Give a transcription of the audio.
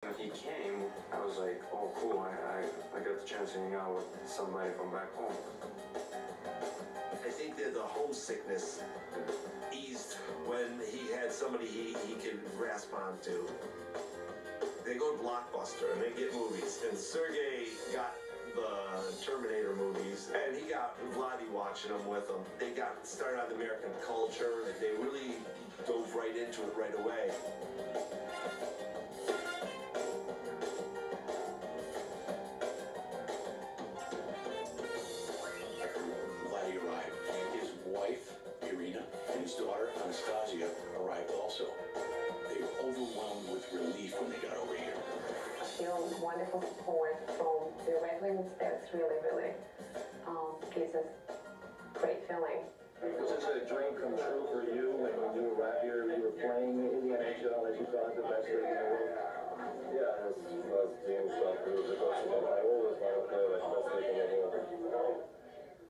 when he came, I was like, oh cool, I got the chance to hang out with somebody from back home. I think that the homesickness eased when he had somebody he could grasp onto. They go to Blockbuster and they get movies, and Sergei got the Terminator movies, and he got Vlady watching them with him. They got started on American culture, and they really dove right into it right away. Vlady arrived. His wife, Irina, and his daughter, Anastasia, arrived also. They were overwhelmed with relief when they got over here. I feel wonderful support from the residents. That's really gives us great feeling. Was this a dream come true for you when you arrived here? You were playing in the NHL as you thought the best league in the world? Yeah, this was dream come true because I always want to play like best league in